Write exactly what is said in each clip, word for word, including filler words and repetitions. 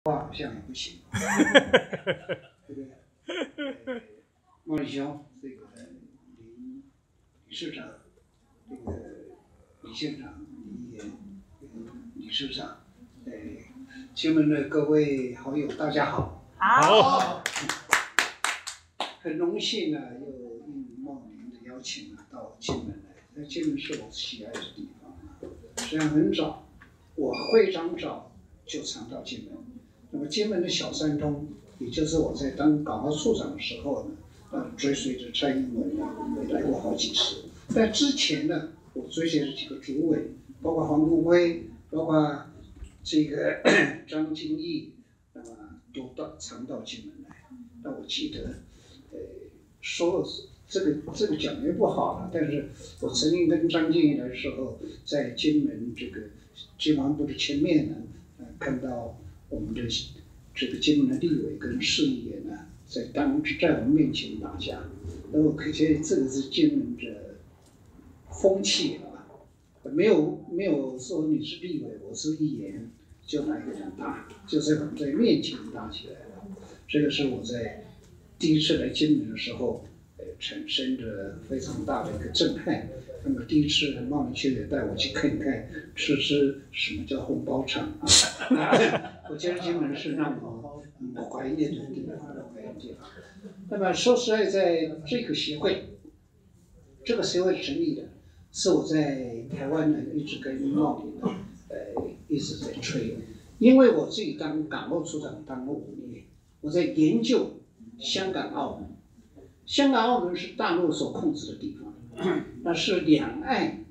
话好像也不行，对不对？呃，莫里兄，这个李理事长，这个李县长、李议员、理事长，呃，金门的各位好友，大家好。 好。 很荣幸呢，又应茂林的邀请呢，到金门来。那金门是我喜爱的地方啊。实际上很早，我非常早就常到金门。那么金门的小三通，也就是我在当港澳处长的时候呢，呃，追随着蔡英文呢，也来过好几次。在之前呢，我追随着几个主委，包括黄国辉，包括这个张金义，那么都到常到金门来。那我记得，呃，说这个这个讲也不好了，但是我曾经跟张金义的时候，在金门这个金管部的前面呢，呃，看到我们的这个金门的立委跟市议员呢，在当在我们面前打架，那我可见这个是金门的风气啊，没有没有说你是立委，我是议员，就来个人打，就是我们在面前打起来了。这个是我在第一次来金门的时候，呃，产生的非常大的一个震撼。那么第一次茂林兄也带我去看看，吃吃什么叫红包场啊！我觉得金门是让我嗯怀念的地方，怀念的地方。那么说实在，在这个协会，这个协会成立的，是我在台湾呢一直跟茂林呢，呃，一直在吹，因为我自己当港澳处长当了五年，我在研究香港、澳门。香港、澳门是大陆所控制的地方。那是两岸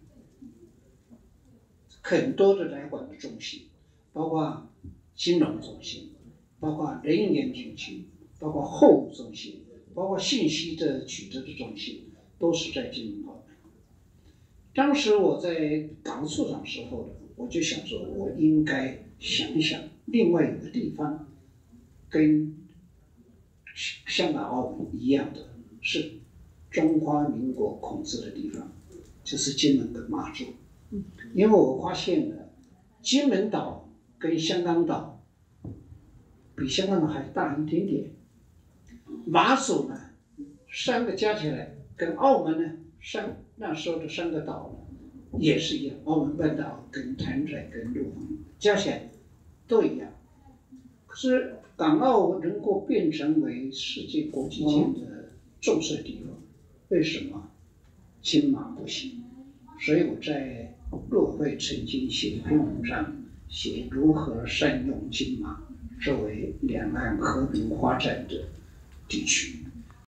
很多的来往的中心，包括金融中心，包括人员中心，包括货物中心，包括信息的取得的中心，都是在金门、澳门。当时我在港处长时候呢，我就想说，我应该想一想另外一个地方，跟香港、澳门一样的是中华民国控制的地方，就是金门跟马祖。因为我发现呢，金门岛跟香港岛比香港岛还大一点点，马祖呢，三个加起来跟澳门呢，三那时候的三个岛呢也是一样，澳门半岛跟潭仔跟陆丰加起来都一样。可是港澳能够变成为世界国际间的重视的地方。为什么金马不行？所以我在陆会曾经写一篇文章，写如何善用金马作为两岸和平发展的地区。